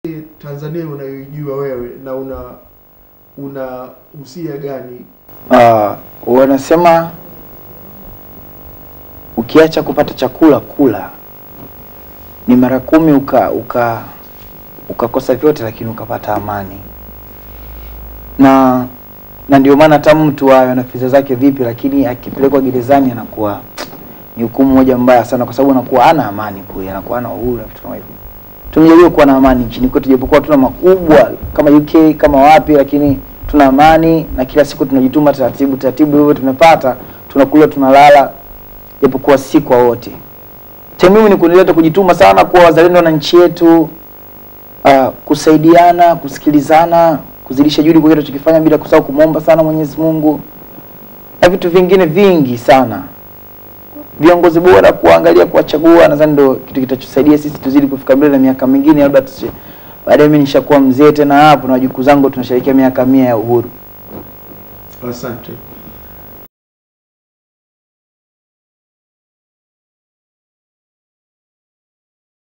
Tanzania unayojua wewe na una usia gani? Wanasema ukiacha kupata chakula kula ni mara 10 ukakosa vyote lakini ukapata amani. Na ndio maana hata mtu ana fedha zake vipi lakini akipelekwa gerezani anakuwa ni hukumu moja mbaya sana, kwa sababu anakuwa hana amani kule, anakuwa hana uhuru na vitu kama hivyo. Tumejaliwa kuwa na amani nchini kwetu, japokuwa tuna makubwa kama UK kama wapi, lakini tuna amani na kila siku tunajituma taratibu hivyo tunapata, tunakula tunalala, japokuwa si kwa wote. Muhimu ni kuendelea kujituma sana kwa wazalendo na nchi yetu, kusaidiana, kusikilizana, kuzidisha juhudi kwa kile tunachokifanya bila kusahau kumuomba sana Mwenyezi Mungu na vitu vingine vingi sana. Viongozi bora kuangalia, kuwachagua, nadhani ndio kitu kitachosaidia sisi tuzidi kufika mbele na miaka mingine, labda baadaye mimi nishakuwa mzee tena hapo na wajukuu zangu tunasherehekea miaka 100 ya uhuru. Asante.